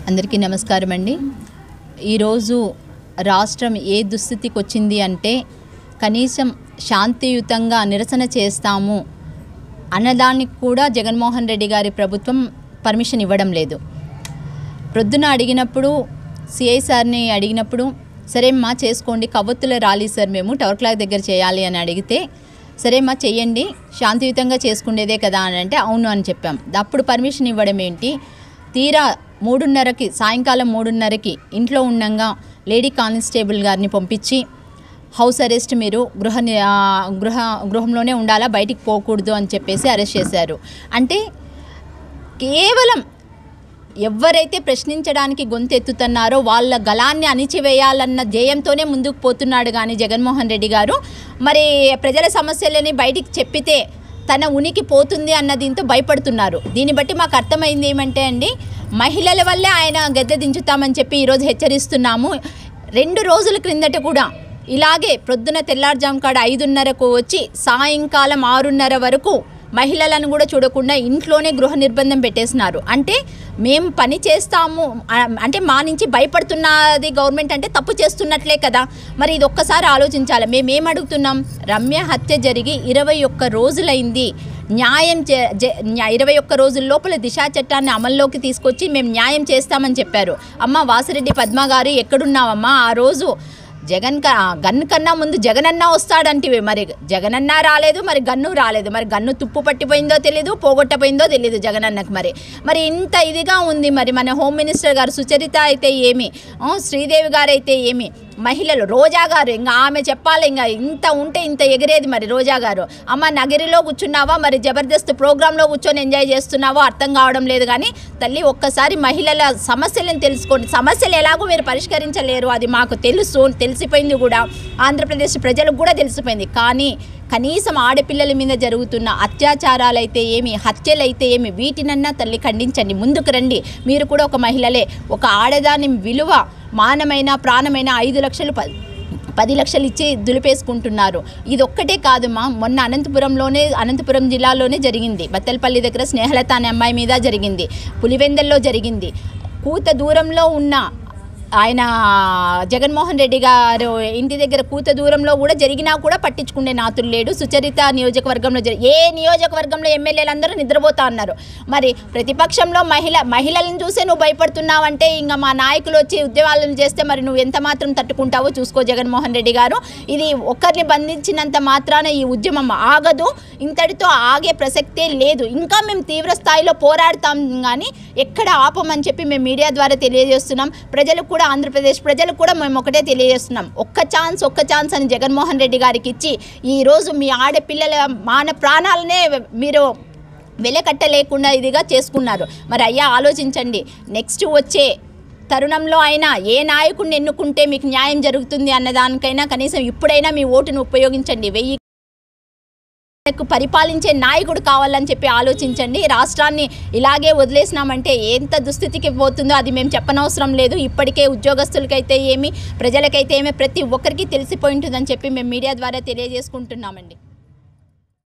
అందరికీ నమస్కారం అండి. ఈరోజు రాష్ట్రం ఏ దుస్థితికి వచ్చింది అంటే కనీసం శాంతియుతంగా నిరసన చేస్తాము అన్నదానికి కూడా జగన్మోహన్ రెడ్డి గారి ప్రభుత్వం పర్మిషన్ ఇవ్వడం లేదు. ప్రొద్దున అడిగినప్పుడు సిఐ సార్ని అడిగినప్పుడు సరే అమ్మా చేసుకోండి, కవ్వొత్తుల ర్యాలీ సార్ మేము టవర్ క్లాక్ దగ్గర చేయాలి అని అడిగితే సరే అమ్మా చెయ్యండి, శాంతియుతంగా చేసుకునేదే కదా అని అంటే అవును అని చెప్పాం. అప్పుడు పర్మిషన్ ఇవ్వడం ఏంటి? తీరా 3:30కి సాయంకాలం 3:30కి ఇంట్లో ఉండగా లేడీ కానిస్టేబుల్ గారిని పంపించి హౌస్ అరెస్ట్, మీరు గృహంలోనే ఉండాలా, బయటికి పోకూడదు అని చెప్పేసి అరెస్ట్ చేశారు. అంటే కేవలం ఎవరైతే ప్రశ్నించడానికి గొంతెత్తుతున్నారో వాళ్ళ గళాన్ని అణిచివేయాలన్న ధ్యేయంతోనే ముందుకు పోతున్నాడు కానీ జగన్మోహన్ రెడ్డి గారు మరి ప్రజల సమస్యలని బయటికి చెప్పితే తన ఉనికి పోతుంది అన్న దీంతో భయపడుతున్నారు. దీన్ని బట్టి మాకు అర్థమైంది ఏమంటే అండి, మహిళల వల్లే ఆయన గద్దె దించుతామని చెప్పి ఈరోజు హెచ్చరిస్తున్నాము. 2 రోజుల క్రిందట కూడా ఇలాగే ప్రొద్దున తెల్లారుజాము కాడ 5:30కు వచ్చి సాయంకాలం 6:30 వరకు మహిళలను కూడా చూడకుండా ఇంట్లోనే గృహ నిర్బంధం పెట్టేసినారు. అంటే మేము పని చేస్తాము అంటే మా నుంచి భయపడుతున్నది గవర్నమెంట్ అంటే తప్పు చేస్తున్నట్లే కదా. మరి ఇది ఒక్కసారి ఆలోచించాలి. మేమేం అడుగుతున్నాం? రమ్య హత్య జరిగి 21 రోజులైంది. న్యాయం 21 రోజుల లోపల దిశా చట్టాన్ని అమల్లోకి తీసుకొచ్చి మేము న్యాయం చేస్తామని చెప్పారు. అమ్మ వాసిరెడ్డి పద్మ గారు ఎక్కడున్నావమ్మా? ఆ రోజు గన్ను కన్నా ముందు జగనన్న వస్తాడంటివి, మరి జగనన్న రాలేదు, మరి గన్ను రాలేదు. మరి గన్ను తుప్పు పట్టిపోయిందో తెలీదు, పోగొట్టపోయిందో తెలీదు జగనన్నకు. మరి ఇంత ఇదిగా ఉంది. మరి మన హోమ్ మినిస్టర్ గారు సుచరిత అయితే ఏమి, శ్రీదేవి గారు అయితే ఏమి, మహిళలు రోజా గారు ఇంకా ఆమె చెప్పాలి, ఇంకా ఇంత ఉంటే ఇంత ఎగిరేది. మరి రోజా గారు అమ్మ నగరిలో కూర్చున్నావా, మరి జబర్దస్త్ ప్రోగ్రాంలో కూర్చొని ఎంజాయ్ చేస్తున్నావో అర్థం కావడం లేదు. కానీ తల్లి ఒక్కసారి మహిళల సమస్యలను తెలుసుకోండి. సమస్యలు ఎలాగో మీరు పరిష్కరించలేరు, అది మాకు తెలిసిపోయింది కూడా, ఆంధ్రప్రదేశ్ ప్రజలకు కూడా తెలిసిపోయింది. కానీ కనీసం ఆడపిల్లల మీద జరుగుతున్న అత్యాచారాలు అయితే ఏమి, హత్యలు అయితే ఏమి, వీటినన్నా తల్లి ఖండించండి, ముందుకు రండి. మీరు కూడా ఒక మహిళలే. ఒక ఆడదాని విలువ మానమైన ప్రాణమైన 5 లక్షలు 10 లక్షలు ఇచ్చి దులిపేసుకుంటున్నారు. ఇది ఒక్కటే కాదుమా, మొన్న అనంతపురం జిల్లాలోనే జరిగింది. బత్తలపల్లి దగ్గర స్నేహలత అనే అమ్మాయి మీద జరిగింది, పులివెందల్లో జరిగింది. కూత దూరంలో ఉన్న ఆయన జగన్మోహన్ రెడ్డి గారు ఇంటి దగ్గర కూత దూరంలో కూడా జరిగినా కూడా పట్టించుకునే నాతులు లేడు. సుచరిత నియోజకవర్గంలో ఏ నియోజకవర్గంలో ఎమ్మెల్యేలందరూ నిద్రపోతా ఉన్నారు. మరి ప్రతిపక్షంలో మహిళలను చూసే నువ్వు భయపడుతున్నావంటే ఇంకా మా నాయకులు వచ్చి ఉద్యమాలను చేస్తే మరి నువ్వు ఎంత మాత్రం తట్టుకుంటావో చూసుకో జగన్మోహన్ రెడ్డి గారు. ఇది ఒక్కరిని బంధించినంత మాత్రాన ఈ ఉద్యమం ఆగదు, ఇంతటితో ఆగే ప్రసక్తే లేదు. ఇంకా మేము తీవ్ర స్థాయిలో పోరాడతాం కానీ ఎక్కడ ఆపమని చెప్పి మేము మీడియా ద్వారా తెలియజేస్తున్నాం. ప్రజలకు కూడా, ఆంధ్రప్రదేశ్ ప్రజలకు కూడా మేము ఒకటే తెలియజేస్తున్నాం, ఒక్క ఛాన్స్ అని జగన్మోహన్ రెడ్డి గారికి ఇచ్చి ఈరోజు మీ ఆడపిల్లల ప్రాణాలనే మీరు వెలకట్టలేకుండా ఇదిగా చేసుకున్నారు. మరి అయ్యా ఆలోచించండి, నెక్స్ట్ వచ్చే తరుణంలో అయినా ఏ నాయకుడిని ఎన్నుకుంటే మీకు న్యాయం జరుగుతుంది అన్నదానికైనా కనీసం ఇప్పుడైనా మీ ఓటును ఉపయోగించండి. పరిపాలించే నాయకుడు కావాలని చెప్పి ఆలోచించండి. రాష్ట్రాన్ని ఇలాగే వదిలేసినామంటే ఎంత దుస్థితికి పోతుందో అది మేము చెప్పనవసరం లేదు. ఇప్పటికే ఉద్యోగస్తులకైతే ఏమి, ప్రజలకైతే ఏమి, ప్రతి ఒక్కరికి తెలిసిపోయి ఉంటుందని చెప్పి మేము మీడియా ద్వారా తెలియజేసుకుంటున్నామండి.